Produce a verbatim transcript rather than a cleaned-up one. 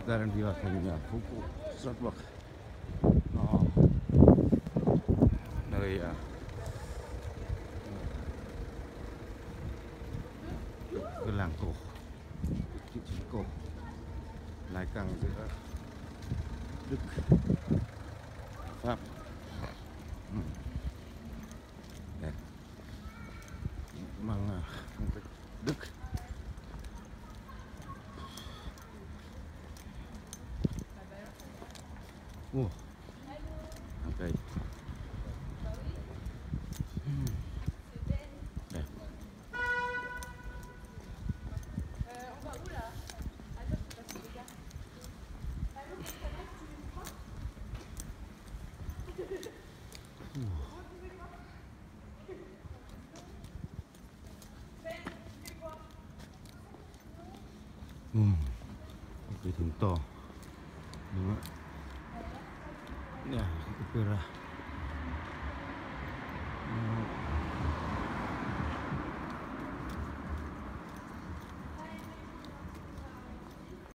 sekarang di waktunya pukul sebelas. Oh, nơi à, cái làng cổ, thị trấn cổ, lái căng giữa Đức, Pháp. Ừ. Đẹp. Mang phong cách Đức. Ồ, hàng cây. Đẹp. Ừ. Cái thùng to đúng không ạ? Nè, opera.